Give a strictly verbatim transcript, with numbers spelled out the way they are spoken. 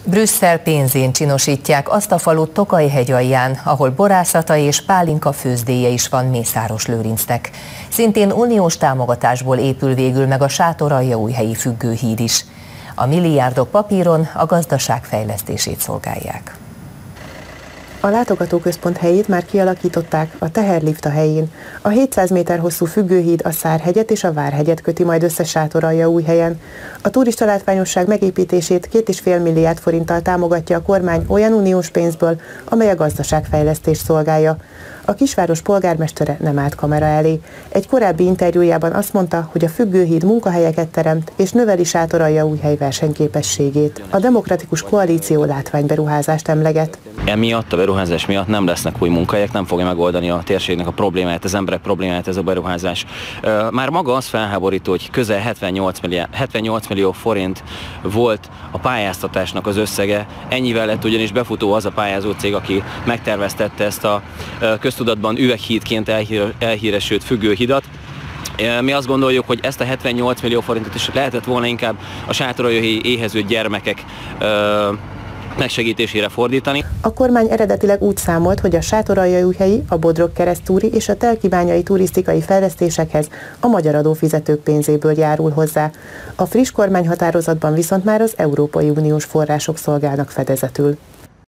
Brüsszel pénzén csinosítják azt a falut Tokaj-hegy alján, ahol borászata és pálinka főzdéje is van Mészáros Lőrincnek. Szintén uniós támogatásból épül végül meg a Sátoraljaújhelyi függőhíd is. A milliárdok papíron a gazdaság fejlesztését szolgálják. A látogatóközpont helyét már kialakították a teherlift a helyén. A hétszáz méter hosszú függőhíd a Szárhegyet és a Várhegyet köti majd össze Sátoraljaújhelyen. A turista látványosság megépítését két és fél milliárd forinttal támogatja a kormány olyan uniós pénzből, amely a gazdaságfejlesztést szolgálja. A kisváros polgármestere nem állt kamera elé. Egy korábbi interjújában azt mondta, hogy a függőhíd munkahelyeket teremt és növeli Sátoraljaújhely versenyképességét. A Demokratikus Koalíció látványberuházást emleget. Emiatt, a beruházás miatt nem lesznek új munkahelyek, nem fogja megoldani a térségnek a problémáját, az emberek problémáját ez a beruházás. Már maga az felháborító, hogy közel hetvennyolc millió forint volt a pályáztatásnak az összege. Ennyivel lett ugyanis befutó az a pályázó cég, aki megterveztette ezt a köztudatban üveghídként elhíresült függőhidat. Mi azt gondoljuk, hogy ezt a hetvennyolc millió forintot is lehetett volna inkább a sátoraljaújhelyi éhező gyermekek megsegítésére fordítani. A kormány eredetileg úgy számolt, hogy a sátoraljaújhelyi, a Bodrog-keresztúri és a telkibányai turisztikai fejlesztésekhez a magyar adófizetők pénzéből járul hozzá. A friss kormányhatározatban viszont már az Európai Uniós források szolgálnak fedezetül.